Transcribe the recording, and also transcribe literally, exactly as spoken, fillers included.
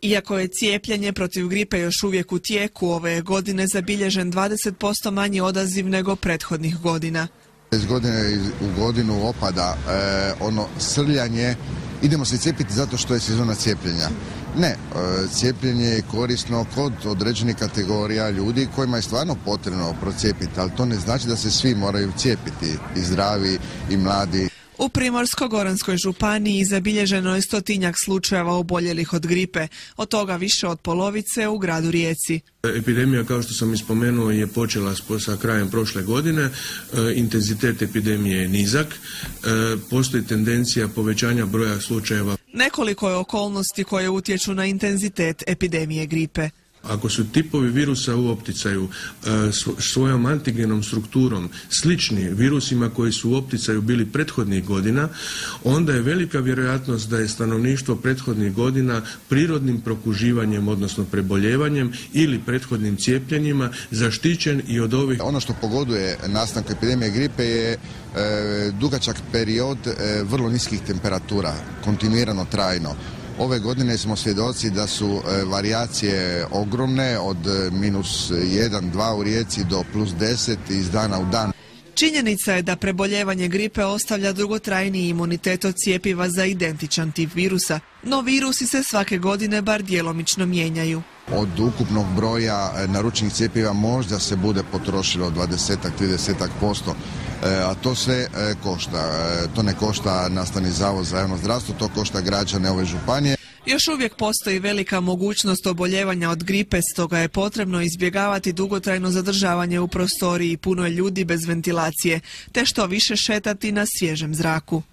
Iako je cijepljenje protiv gripe još uvijek u tijeku, ove je godine zabilježen dvadeset posto manji odaziv nego prethodnih godina. Iz godine u godinu opada e, ono srljanje, idemo se cijepiti zato što je sezona cijepljenja. Ne, e, cijepljenje je korisno kod određenih kategorija ljudi kojima je stvarno potrebno procijepiti, ali to ne znači da se svi moraju cijepiti, i zdravi i mladi. U Primorsko-goranskoj županiji zabilježeno je stotinjak slučajeva oboljelih od gripe, od toga više od polovice u gradu Rijeci. Epidemija, kao što sam ispomenuo, je počela sa krajem prošle godine. E, intenzitet epidemije je nizak. E, postoji tendencija povećanja broja slučajeva. Nekoliko je okolnosti koje utječu na intenzitet epidemije gripe. Ako su tipovi virusa u opticaju e, svojom antigenom strukturom slični virusima koji su u opticaju bili prethodnih godina, onda je velika vjerojatnost da je stanovništvo prethodnih godina prirodnim prokuživanjem, odnosno preboljevanjem ili prethodnim cijepljenjima zaštićen i od ovih. Ono što pogoduje nastanku epidemije gripe je e, dugačak period e, vrlo niskih temperatura, kontinuirano, trajno. Ove godine smo svjedoci da su e, varijacije ogromne, od minus jedan, dva u Rijeci do plus deset iz dana u dan. Činjenica je da preboljevanje gripe ostavlja dugotrajniji imunitet od cjepiva za identičan tip virusa, no virusi se svake godine bar djelomično mijenjaju. Od ukupnog broja naručenih cjepiva možda se bude potrošilo dvadeset do trideset posto, a to sve košta. To ne košta Nastavni zavod za javno zdravstvo, to košta građane ove županije. Još uvijek postoji velika mogućnost oboljevanja od gripe, stoga je potrebno izbjegavati dugotrajno zadržavanje u prostoriji punoj ljudi bez ventilacije, te što više šetati na svježem zraku.